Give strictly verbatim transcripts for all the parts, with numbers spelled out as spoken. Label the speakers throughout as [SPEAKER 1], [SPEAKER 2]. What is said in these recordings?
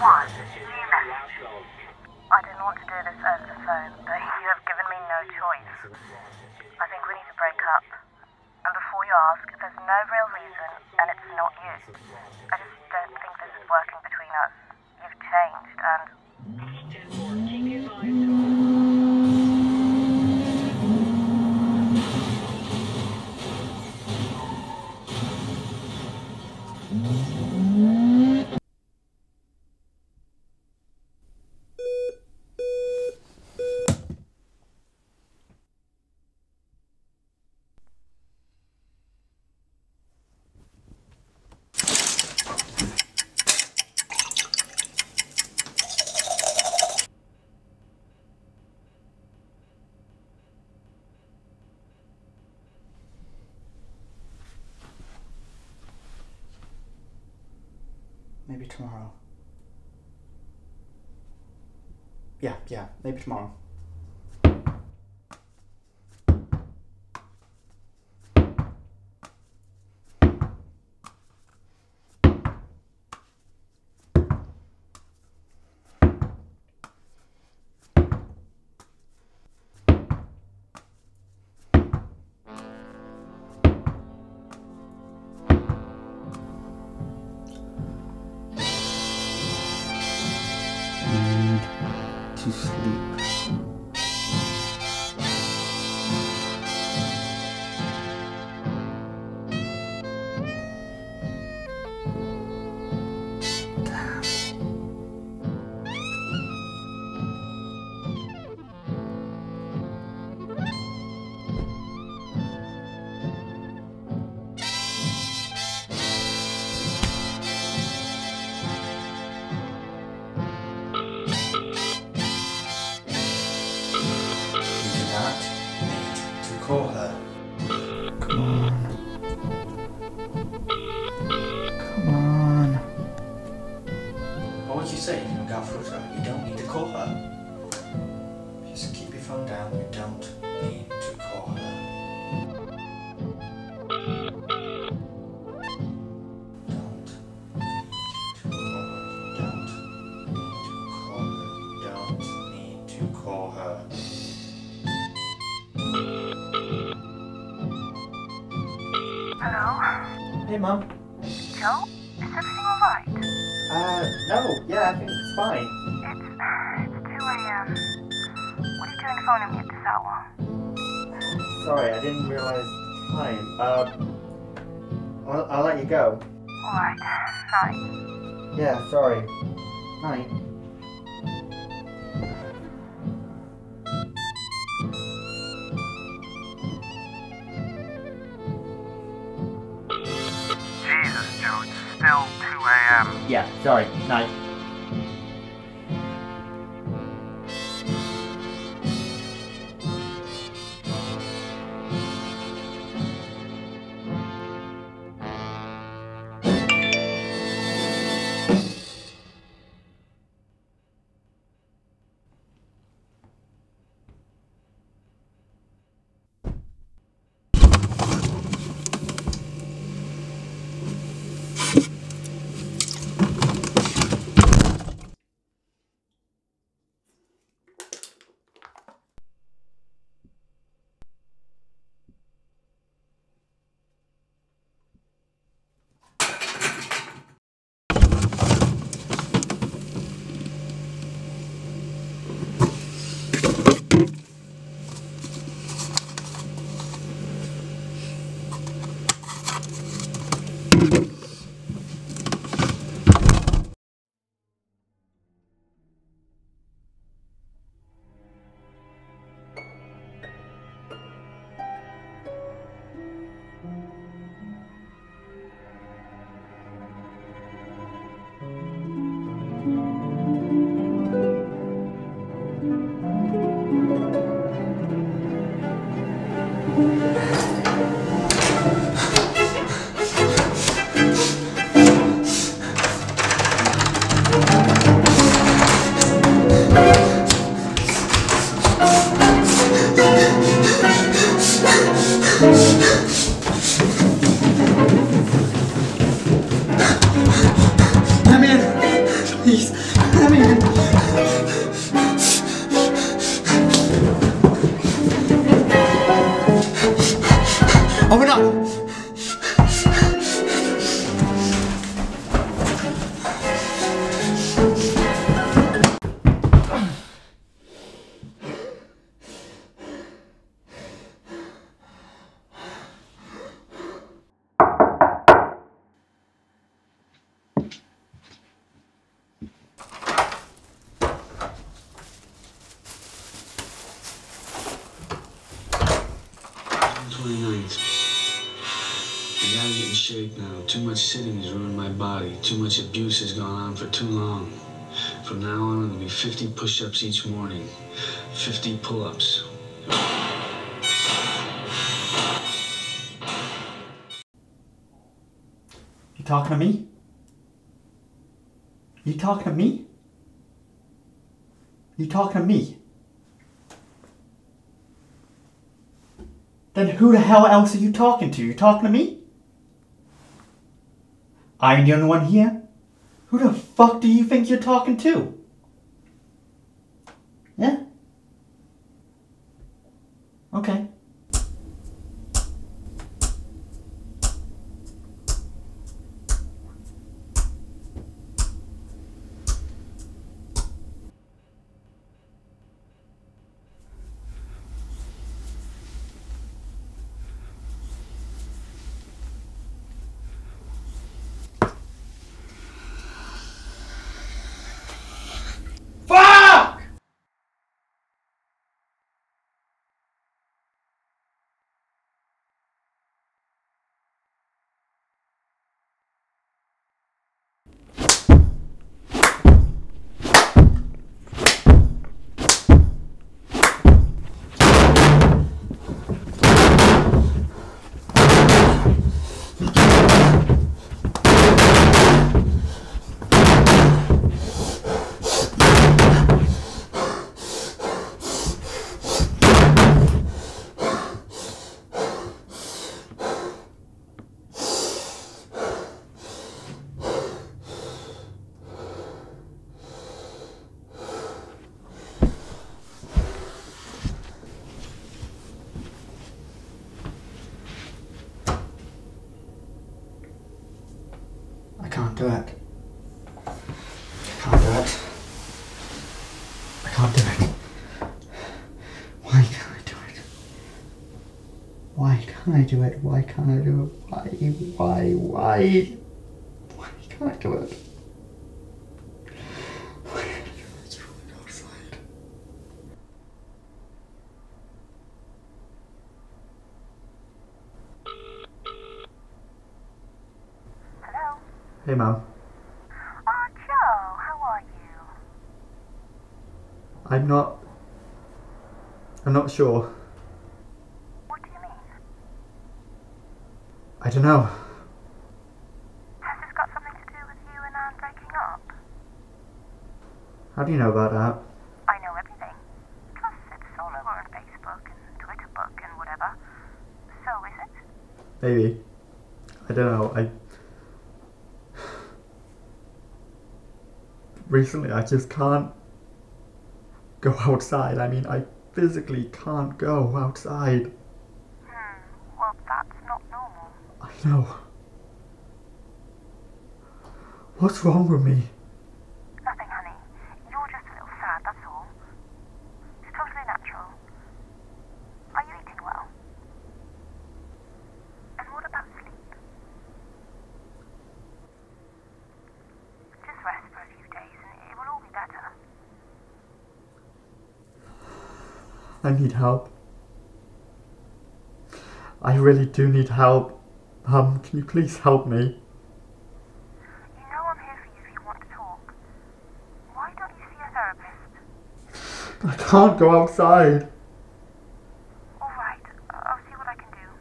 [SPEAKER 1] one, new message. I didn't want to do this over the phone, but you have given me no choice. I think we need to break up. And before you ask, there's no real reason, and it's not you. I just don't think this is working between us. You've changed, and...
[SPEAKER 2] Maybe tomorrow. Yeah, yeah, maybe tomorrow. To sleep. Damn. Call her. Come on. Come on. What would you say if you look out for her? You don't need to call her. Just keep your phone down. You don't need to call her. Don't need to call her. Don't need to call her. Don't need to call her.
[SPEAKER 1] Hello?
[SPEAKER 2] Hey, Mum.
[SPEAKER 1] Joe? Is everything alright?
[SPEAKER 2] Uh, no. Yeah, I think it's fine.
[SPEAKER 1] It's... it's two a m What are you doing phoning me at this hour?
[SPEAKER 2] Sorry, I didn't realize the time. Uh, I'll, I'll let you go.
[SPEAKER 1] Alright. Night.
[SPEAKER 2] Yeah, sorry. Night.
[SPEAKER 3] Jesus, Joe, it's still two a m
[SPEAKER 2] Yeah, sorry. Night. Come in, please. Open up!
[SPEAKER 4] twenty-ninth. I gotta get in shape now. Too much sitting has ruined my body. Too much abuse has gone on for too long. From now on, it'll be fifty push-ups each morning. fifty pull-ups.
[SPEAKER 2] You talking to me? You talking to me? You talking to me? Then who the hell else are you talking to? You talking to me? I'm the only one here? Who the fuck do you think you're talking to? Yeah? Okay. Fuck! I can't do it. I can't do it. I can't do it. Why can't I do it? Why can't I do it? Why can't I do it? Why? Why? Why? Why can't I do it? Why can't I do it? It's really outside.
[SPEAKER 1] Hello?
[SPEAKER 2] Hey, Mum.
[SPEAKER 1] Oh, Joe, how are you?
[SPEAKER 2] I'm not... I'm not sure.
[SPEAKER 1] What do you mean?
[SPEAKER 2] I don't know.
[SPEAKER 1] Has this got something to do with you and Anne breaking up?
[SPEAKER 2] How do you know about that?
[SPEAKER 1] I know everything. Plus, it's all over on Facebook and Twitter book and whatever. So, is it?
[SPEAKER 2] Maybe. I don't know. I... Recently, I just can't go outside. I mean, I physically can't go outside.
[SPEAKER 1] Hmm, well, that's not normal.
[SPEAKER 2] I know. What's wrong with me?
[SPEAKER 1] Nothing, honey. You're just a little sad, that's all. It's totally natural. Are you eating well? And what about sleep? Just rest for a few days and it will all be better.
[SPEAKER 2] I need help. I really do need help. Um, can you please help me?
[SPEAKER 1] You know I'm here for you if you want to talk. Why don't you see a therapist?
[SPEAKER 2] I can't go outside.
[SPEAKER 1] All right, I'll see what I can do.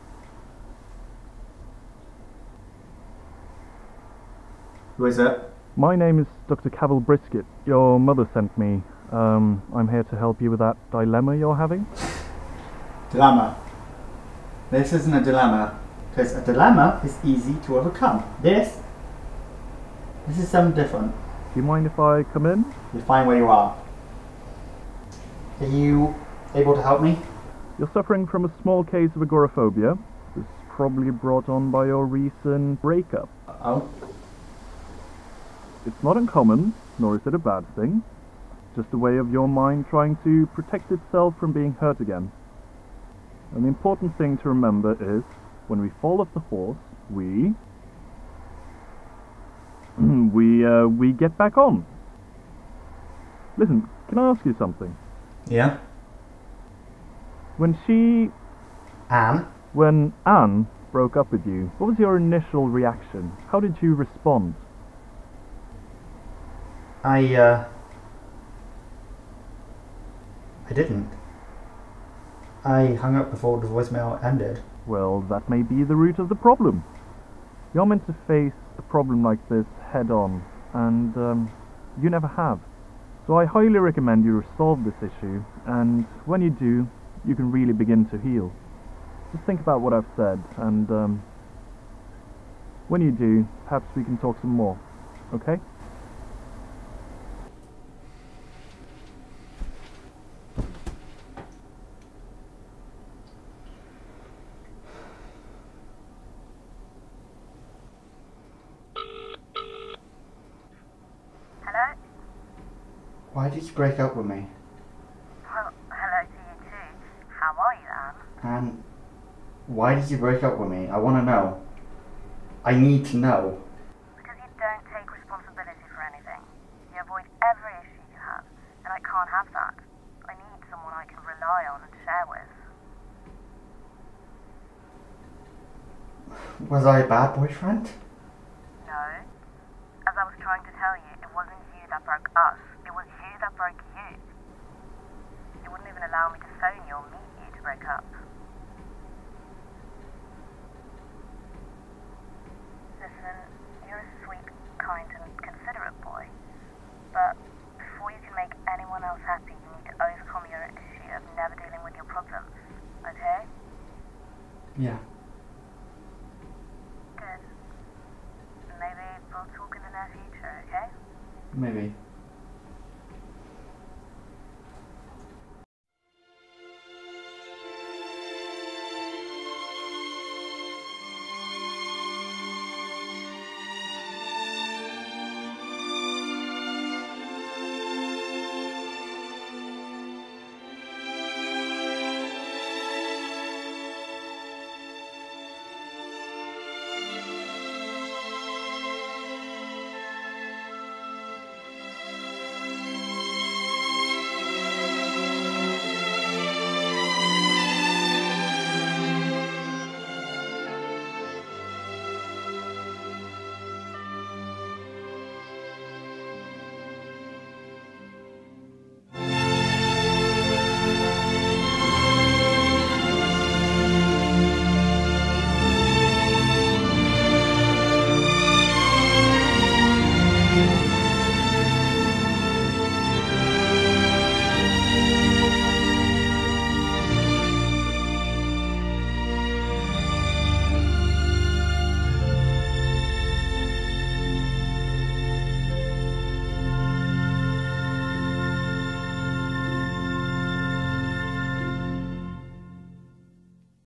[SPEAKER 2] Who is it?
[SPEAKER 5] My name is Doctor Cavil Brisket. Your mother sent me. Um, I'm here to help you with that dilemma you're having.
[SPEAKER 2] Dilemma. This isn't a dilemma, because a dilemma is easy to overcome. This, this is something different.
[SPEAKER 5] Do you mind if I come in?
[SPEAKER 2] You're fine where you are. Are you able to help me?
[SPEAKER 5] You're suffering from a small case of agoraphobia. This is probably brought on by your recent breakup.
[SPEAKER 2] Oh?
[SPEAKER 5] It's not uncommon, nor is it a bad thing. Just a way of your mind trying to protect itself from being hurt again. And the important thing to remember is, when we fall off the horse, we... we, uh, we get back on. Listen, can I ask you something?
[SPEAKER 2] Yeah?
[SPEAKER 5] When she...
[SPEAKER 2] Anne?
[SPEAKER 5] When Anne broke up with you, what was your initial reaction? How did you respond?
[SPEAKER 2] I, uh... I didn't. I hung up before the voicemail ended.
[SPEAKER 5] Well, that may be the root of the problem. You're meant to face a problem like this head on, and um, you never have. So I highly recommend you resolve this issue, and when you do, you can really begin to heal. Just think about what I've said, and um, when you do, perhaps we can talk some more, okay?
[SPEAKER 2] Why did you break up with me?
[SPEAKER 1] Well, hello to you too. How are you, Anne?
[SPEAKER 2] Anne, why did you break up with me? I want to know. I need to know.
[SPEAKER 1] Because you don't take responsibility for anything. You avoid every issue you have, and I can't have that. I need someone I can rely on and share with.
[SPEAKER 2] Was I a bad boyfriend?
[SPEAKER 1] No. As I was trying to tell you, it wasn't you that broke us. It was you that broke you. You wouldn't even allow me to phone you or meet you to break up. Listen, you're a sweet, kind and considerate boy. But before you can make anyone else happy, you need to overcome your issue of never dealing with your problems. Okay?
[SPEAKER 2] Yeah.
[SPEAKER 1] Good. Maybe we'll talk in the near future, okay?
[SPEAKER 2] Maybe.